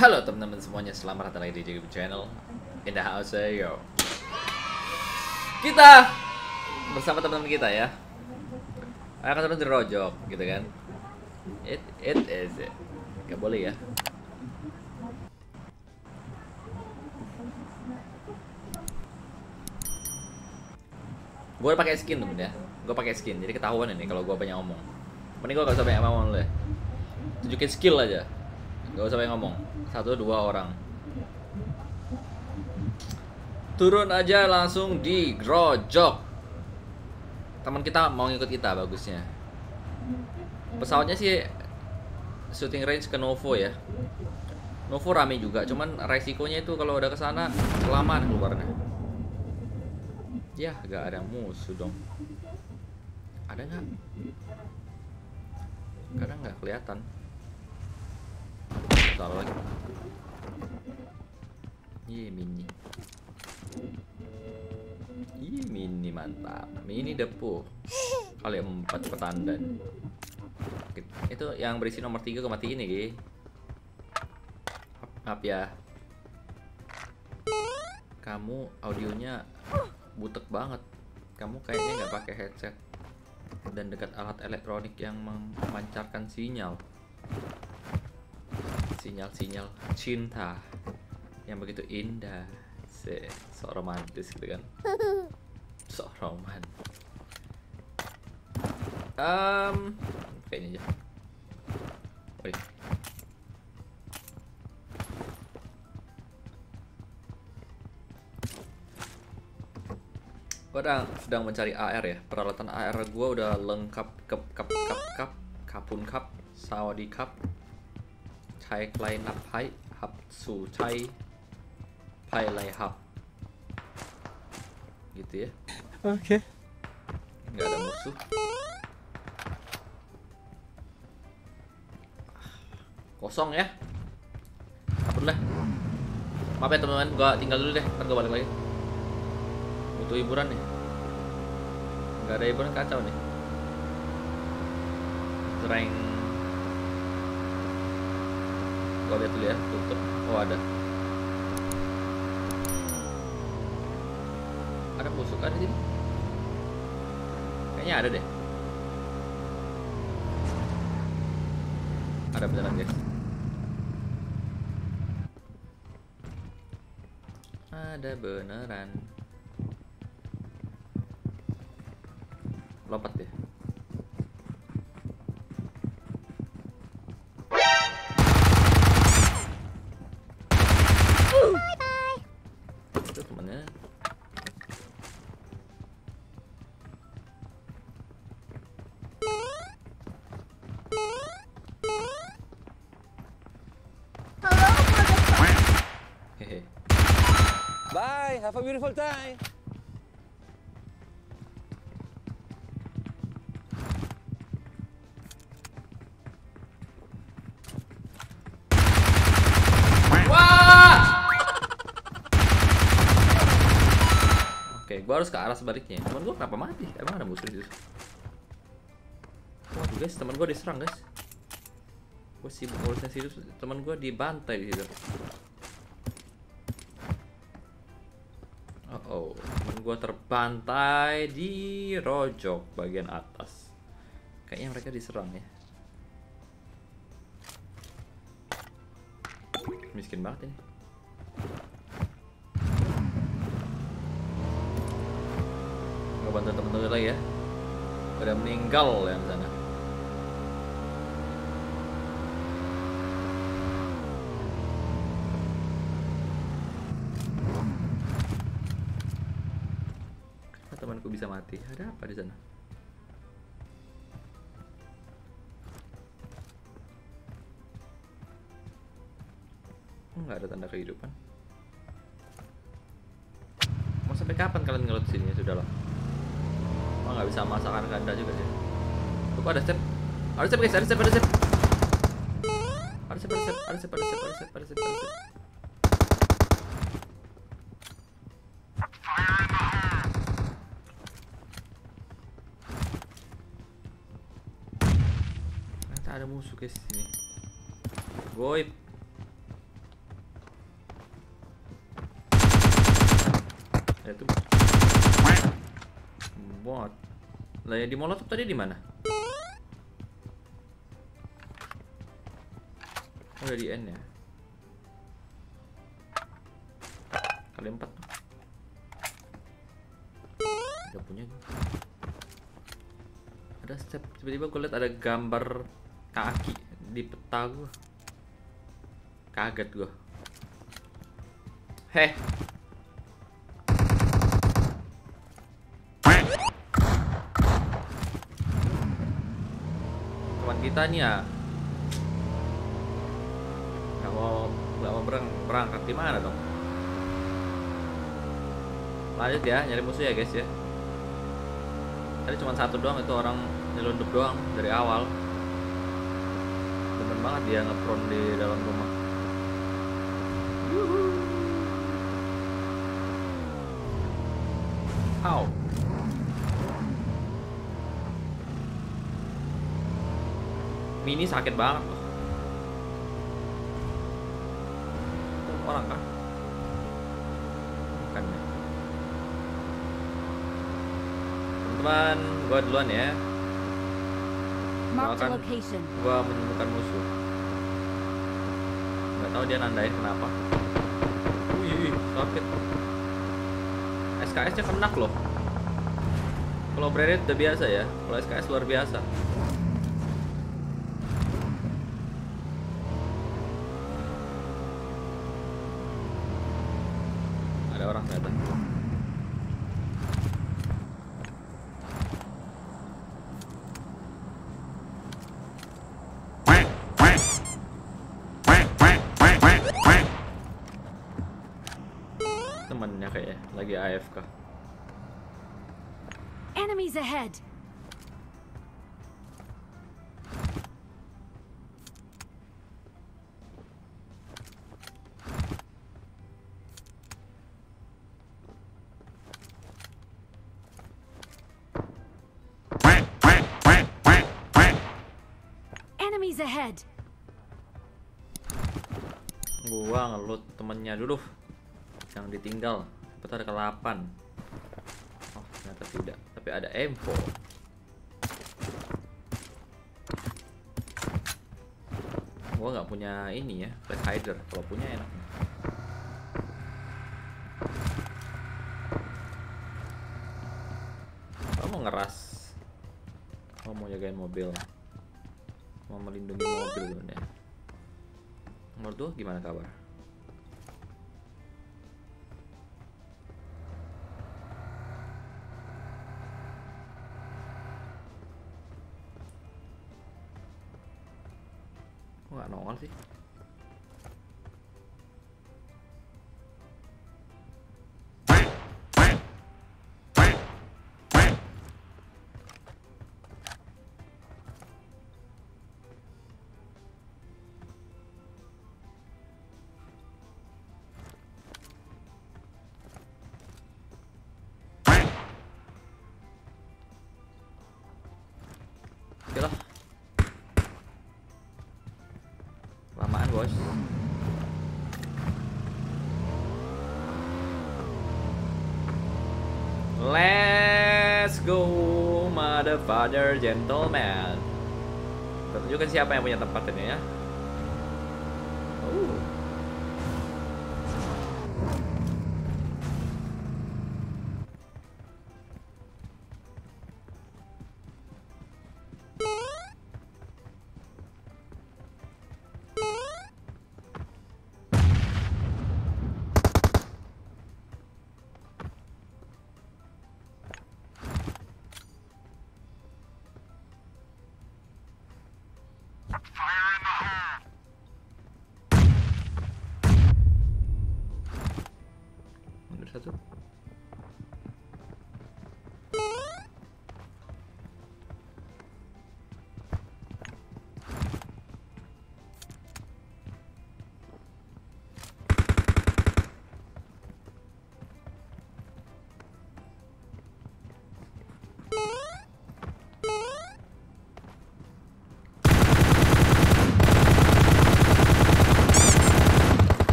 Halo teman-teman semuanya, selamat datang lagi di JGB Channel. In the house, yo. Kita bersama teman-teman kita ya. Akan terus dirojok, gitu kan? It is it. Gak boleh ya. Gue pakai skin temen ya. Gue pakai skin, jadi ketahuan ini kalau gue banyak ngomong. Mending gue gak usah banyak ngomong dulu ya. Tunjukin skill aja. Gak usah banyak ngomong. 1-2 orang. Turun aja langsung di grojok. Teman kita mau ngikut kita bagusnya. Pesawatnya sih shooting range ke Novo ya. Novo rame juga, cuman resikonya itu kalau udah kesana kelamaan keluarnya. Ya, gak ada musuh dong. Ada nggak? Kadang nggak kelihatan. Salah lagi. Mini. Mini mantap. Mini depo. Kali 4 petandan. Itu yang berisi nomor 3 kematiin nih, Gi. Maaf ya. Kamu audionya butek banget. Kamu kayaknya nggak pakai headset dan dekat alat elektronik yang memancarkan sinyal cinta yang begitu indah. So romantis gitu kan. So roman. Kayaknya aja. Woi. Gue sedang mencari AR ya. Peralatan AR gue udah lengkap. Kapun Cup, Saudi Cup, Chai Klai Nap Hai, Hap Su Chai, Pai Lai Hap. Gitu ya. Oke. Nggak ada musuh. Kosong ya. Kabur lah. Maaf ya teman-teman, gue tinggal dulu deh. Ntar gue balik lagi. Butuh hiburan nih. Nggak ada hiburan, kacau nih. Tereng. Gua lihat dulu ya, tutup. Oh ada. Ada musuh kan di sini? Kayaknya ada deh. Ada beneran guys. Ada beneran. Lompat deh. Itu temannya. Hehe. Bye, have a beautiful time. Oke, gua harus ke arah sebaliknya. Temen gua kenapa mati? Emang ada musuh di situ? Waduh guys, temen gua diserang guys. Gua sibuk ngurusin situ, temen gua dibantai di situ. Oh, temen gua terbantai di rojok bagian atas. Kayaknya mereka diserang ya. Miskin banget ini. Bantu temen-temen lagi ya. Udah meninggal yang sana. Kenapa temanku bisa mati? Ada apa di sana? Nggak ada tanda kehidupan. Mau sampai kapan kalian ngelut sini? Ya sudah lah. Nggak bisa masakan ganda juga sih. Tuh ada step. Ada step guys, ada step. Ada step. Ternyata ada musuh guys di sini. Goib. Ya tuh. Bot. Lah yang di molotov tadi di mana? Udah di N ya. Kali 4 tuh. Gak punya gue. Ada step, tiba-tiba gue liat ada gambar kaki di peta gue. Kaget gue. Heh. Teman kita nih ya nggak mau berangkat di mana dong? Lanjut ya, nyari musuh ya guys ya. Tadi cuma satu doang, itu orang nyelundup doang dari awal. Demen banget dia ngepron di dalam rumah. How? Mini sakit banget loh. Itu orang kan? Bukan ya. Teman-teman, gua duluan ya. Mark the Doakan location. gua menemukan musuh. Nggak tahu dia nandain kenapa. Wih, sakit. SKS nya kena loh. Kalau Breret udah biasa ya. Kalau SKS luar biasa. Ada orang ternyata. Temennya kayaknya lagi AFK. Enemies ahead. Enemies ahead. Gua ngeloot temennya dulu. Yang ditinggal. Betul ada ke-8. Oh, ternyata tidak. Tapi ada M4. Gua nggak punya ini ya, flash hider. Kalau punya enak. Gua mau ngeras. Gua mau jagain mobil. Mau melindungi mobil sebenarnya. Nomor 2 gimana kabar? Kok nggak nongol sih? Oke lah. Lamaan bos. Let's go, motherfucker gentleman. Tunjukkan siapa yang punya tempat ini ya.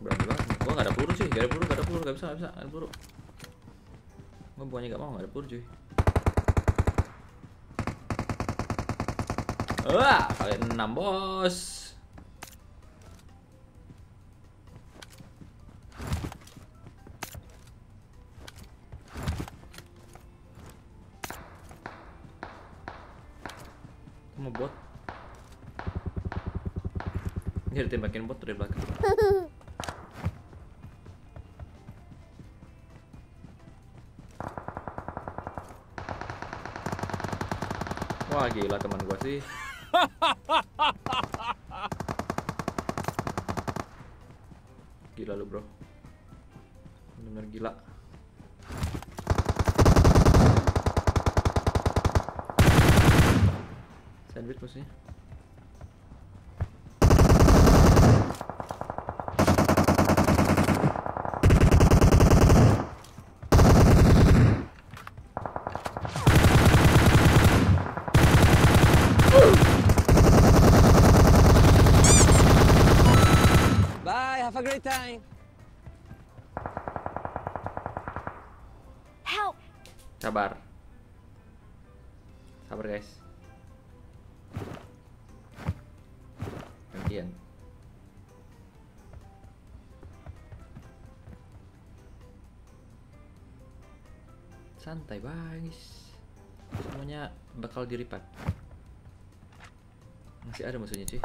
Berani banget. Gua nggak ada peluru cuy, nggak ada peluru, nggak bisa, nggak ada peluru. Gua bukannya nggak mau, nggak ada peluru cuy. Wah, kali 6 bos. Mau bot. Ini ditembakin bot dari belakang. Wah gila teman gua sih. Gila lu bro. Bener gila. Sandwich musuhnya. Bye, have a great time. Help! Sabar. Sabar guys. Gantian. Santai guys. Semuanya bakal diripat. Masih ada musuhnya cuy.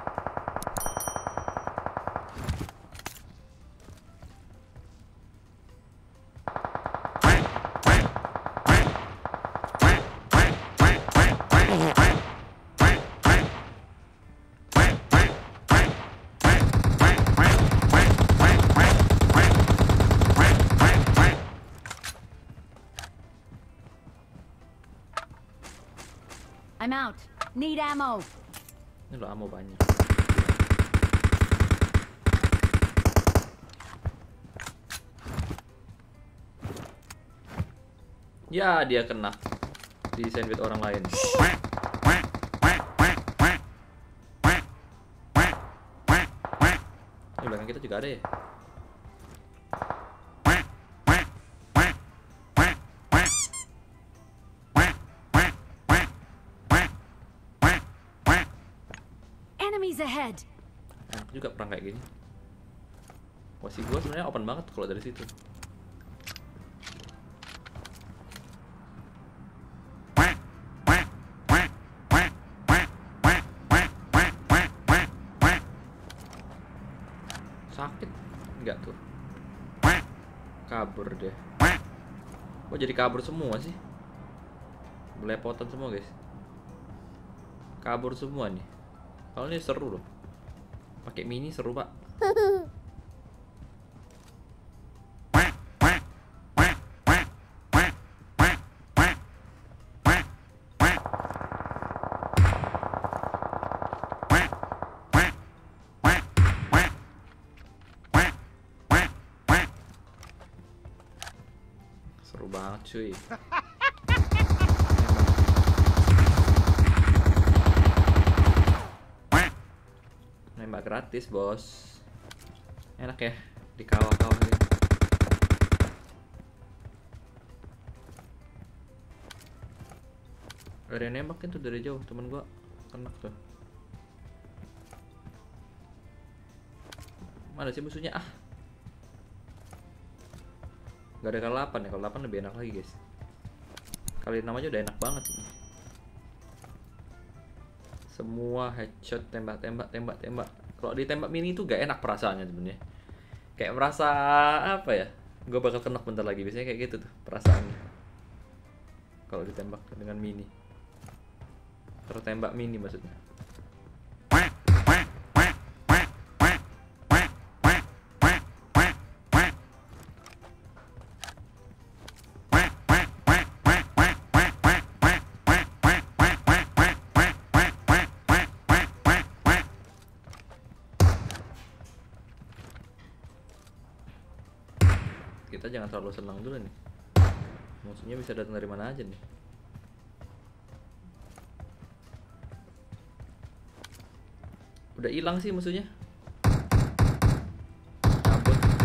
I'm out. Need ammo. Ini lo ammo banyak. Ya dia kena di sandwich orang lain. Di belakang kita juga ada ya. Enemies ahead. Enak juga perang kayak gini. Posisi gua sebenarnya open banget kalau dari situ. Sakit enggak tuh? Kabur deh. Kok jadi kabur semua sih? Belepotan semua guys. Kabur semua nih. Kalau ini seru loh. Pakai mini seru pak. Seru banget cuy. Nembak gratis bos. Enak ya di kawah-kawah ini. Ada yang nembakin tuh dari jauh, temen gua kena tuh. Mana sih musuhnya ah? Gak ada kali 8 ya, kalau 8 lebih enak lagi guys. Kali 6 aja udah enak banget. Semua headshot, tembak. Kalau ditembak mini itu gak enak perasaannya sebenarnya. Kayak merasa apa ya? Gue bakal kena bentar lagi, biasanya kayak gitu tuh perasaannya. Kalau ditembak dengan mini. Tertembak mini maksudnya. Kita jangan terlalu senang dulu nih. Musuhnya bisa datang dari mana aja nih. Udah hilang sih musuhnya. Cabut.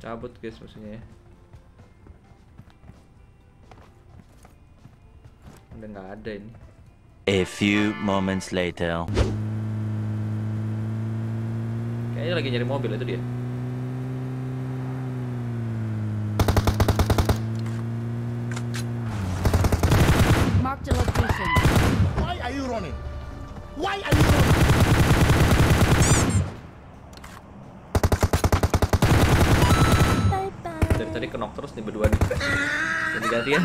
Cabut guys musuhnya ya. Udah nggak ada ini. A few moments later. Kayaknya lagi nyari mobil itu dia. Mark the location. Why are you running? Why are you running? Dari tadi kenok terus nih berdua nih. Jadi gantian.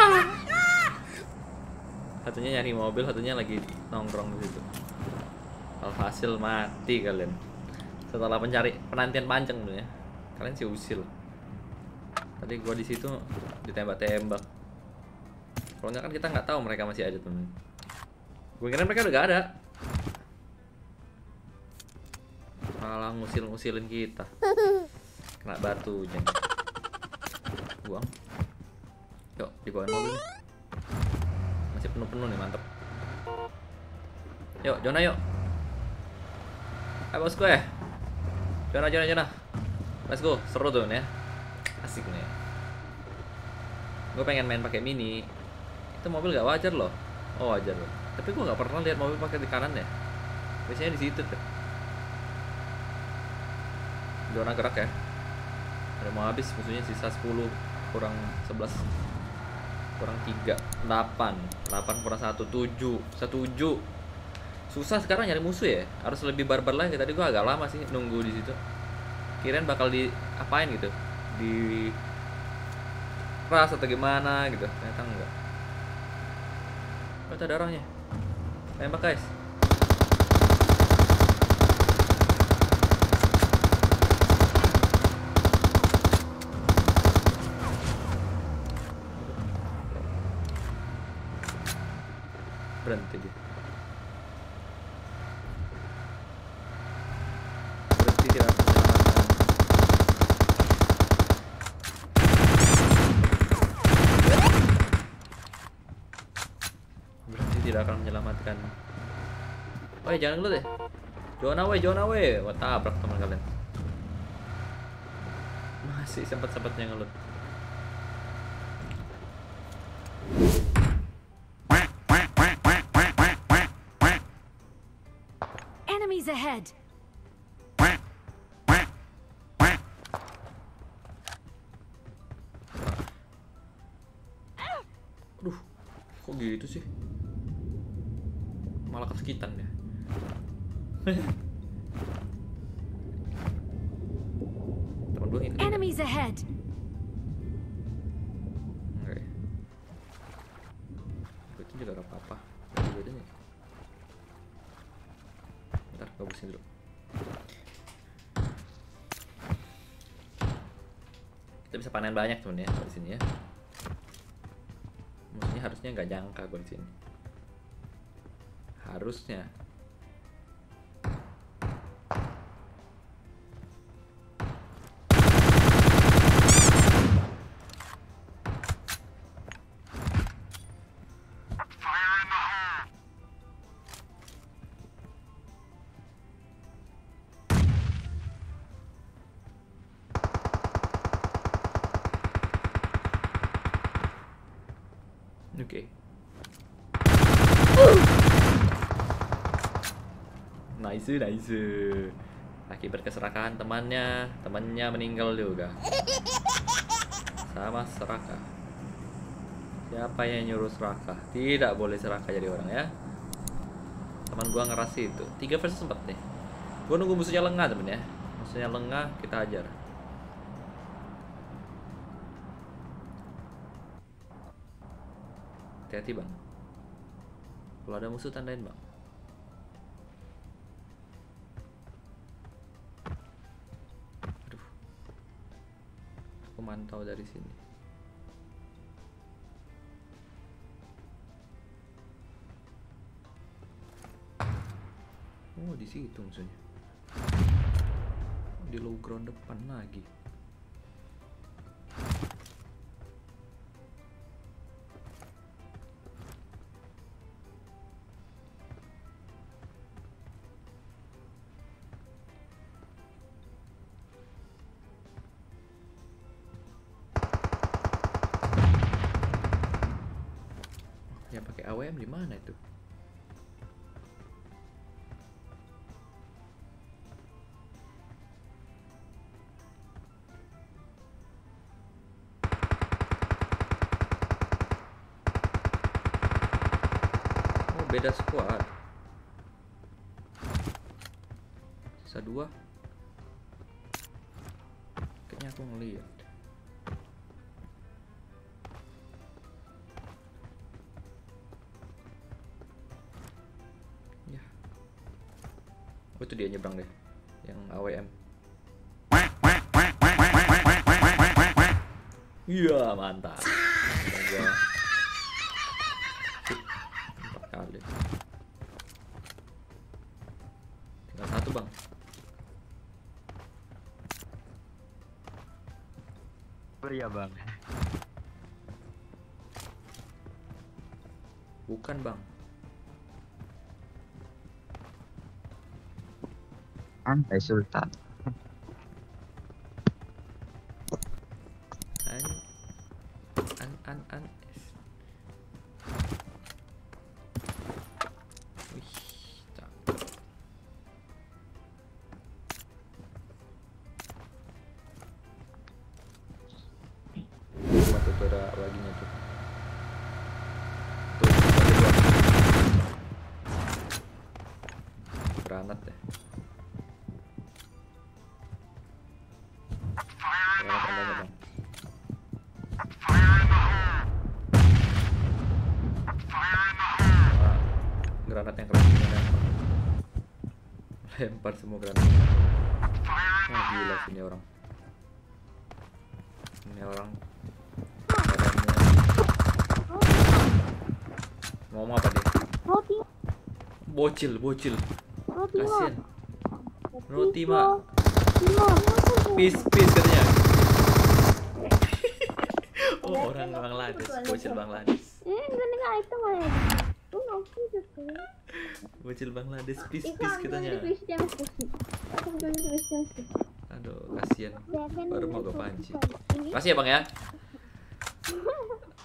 Satunya nyari mobil, satunya lagi nongkrong di situ. Alhasil mati kalian. Setelah penantian panjang tuh ya. Kalian sih usil. Tadi gua di situ ditembak-tembak. Kalau nggak kan kita nggak tahu mereka masih ada temen. Gue kira mereka udah gak ada. Malah ngusil-ngusilin kita. Kena batunya. Buang. Yuk, dibawain mobil nih. Masih penuh-penuh nih, mantep. Yuk, Jona yuk. Ayo bos gue. Jona. Let's go, seru tuh nih ya. Asik nih. Gue pengen main pakai mini. Itu mobil gak wajar loh. Oh wajar loh. Tapi gue gak pernah lihat mobil pakai di kanan ya. Biasanya di situ tuh. Jona gerak ya. Udah mau habis musuhnya, sisa 10 kurang 11 kurang 3 8 kurang 1 7 susah sekarang nyari musuh ya, harus lebih barbar lagi. Tadi gua agak lama sih nunggu di situ, kirain bakal di apain gitu, di ras atau gimana gitu, ternyata enggak. Ada darahnya, tembak guys. Berhenti dia. Berhenti tidak akan menyelamatkan. Berhenti tidak akan menyelamatkan. Woi jangan ngelut deh. Jona weh. Wah tabrak teman kalian. Masih sempat-sempatnya ngelut. Enemies ahead. Aduh, kok gitu sih? Malah kesakitan ya. Temen gue ngikutin. Enemies ahead. Enggak ya. Ikutin juga gak apa-apa. Bedanya. Bentar, bagusin dulu. Kita bisa panen banyak temen ya di sini ya. Maksudnya harusnya nggak jangka gue di sini. Harusnya. Oke. Nice. Akibat keserakahan temannya meninggal juga. Sama serakah. Siapa yang nyuruh serakah? Tidak boleh serakah jadi orang ya. Teman gua ngeras itu. 3 versus 4 nih. Gua nunggu musuhnya lengah temen ya. Musuhnya lengah, kita hajar. Hati-hati bang. Kalau ada musuh tandain bang. Aduh. Aku mantau dari sini. Oh di situ musuhnya. Di low ground depan lagi. AWM di mana itu? Oh, beda squad. Sisa 2. Kayaknya aku ngeliat. Ya. Oh, itu dia nyebrang deh. Yang AWM. Iya, mantap. Astaga. 4 kali. Tinggal 1, Bang. Ya bang. Bukan, Bang. Santai Sultan. An. Wih, cakep. Waktu itu ada laginya tuh. Tuh, ada 2. Granat deh. Granat tandanya, Bang. Granat yang keren lempar semua granat. Wah, gila sih ini orang. Ini orang badannya. Ngomong apa dia? Bocil. Kasian. Roti, Mak. Peace katanya. Oh, orang Bangladesh, bocil Bangladesh. Bocil Bangladesh, peace katanya. Aduh, kasihan. Baru mau gue pancing. Makasih ya, Bang ya.